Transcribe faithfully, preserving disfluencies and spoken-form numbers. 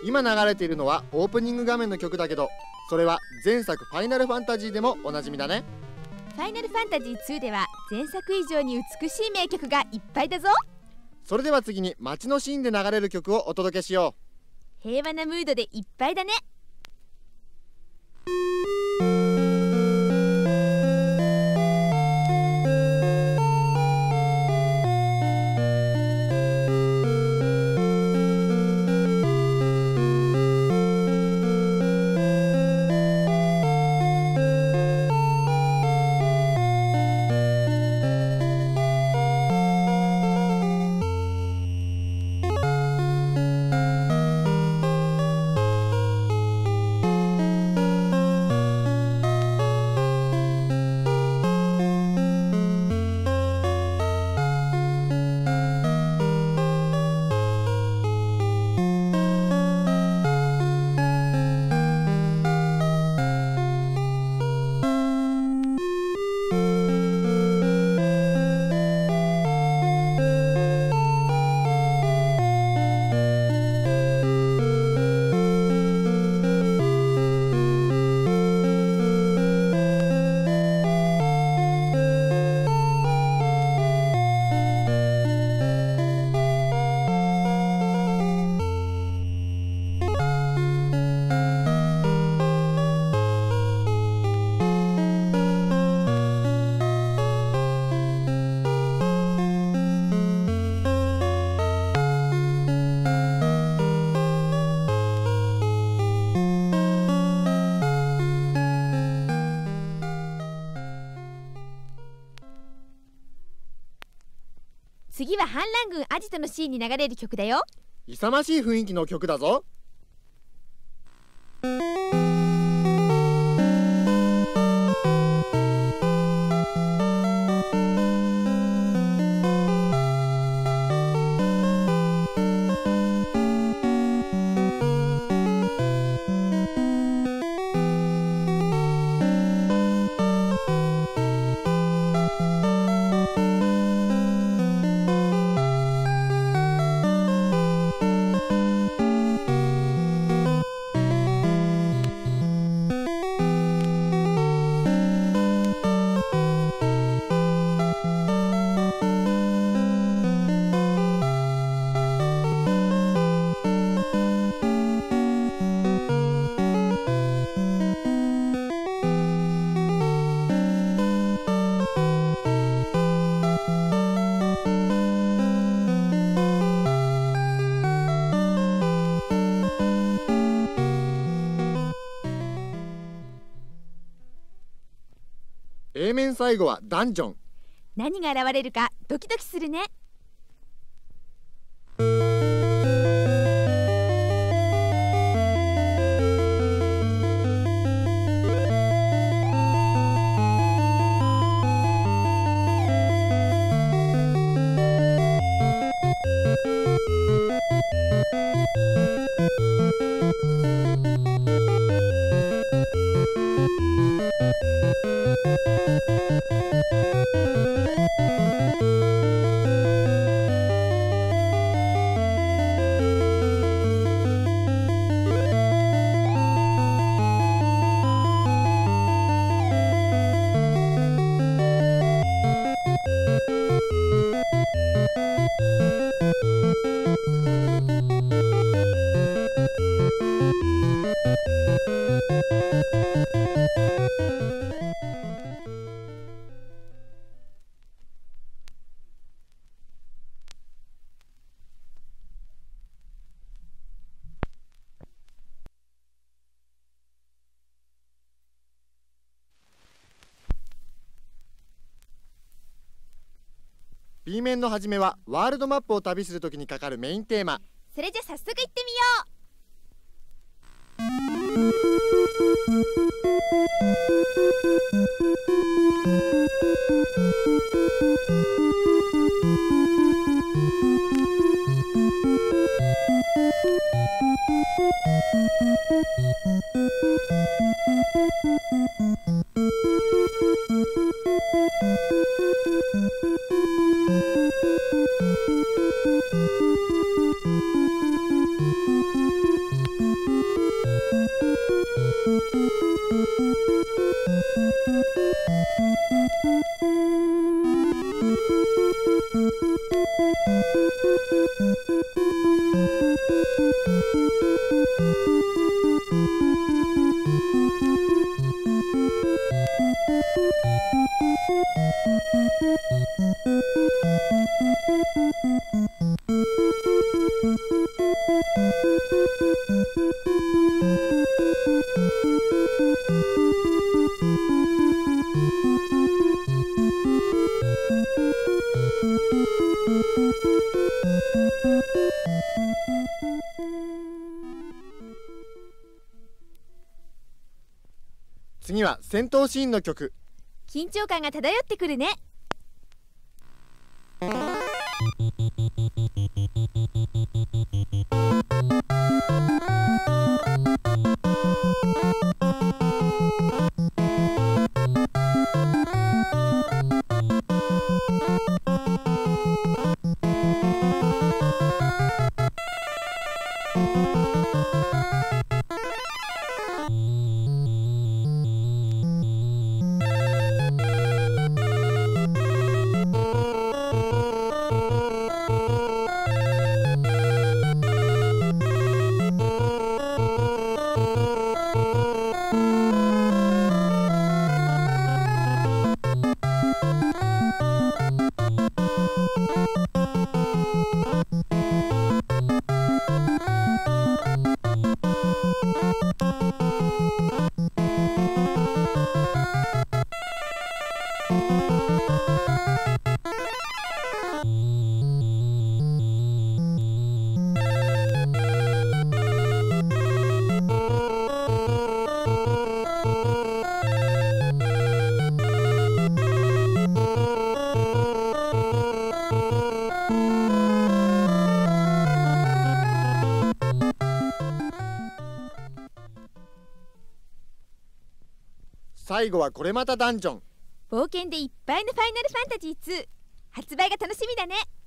今流れているのはオープニング画面の曲だけど、それは前作ファイナルファンタジーでもおなじみだね。 ファイナルファンタジーツーでは前作以上に美しい名曲がいっぱいだぞ。 それでは次に街のシーンで流れる曲をお届けしよう。平和なムードでいっぱいだね。次は反乱軍アジトのシーンに流れる曲だよ。 勇ましい雰囲気の曲だぞ。A 面最後はダンジョン。 何が現れるかドキドキするね。 B 面の初めはワールドマップを旅するときにかかるメインテーマ。 それじゃ早速行ってみよう。 次は戦闘シーンの曲。 緊張感が漂ってくるね。 最後はこれまたダンジョン。 冒険でいっぱいのファイナルファンタジーツー発売が楽しみだね。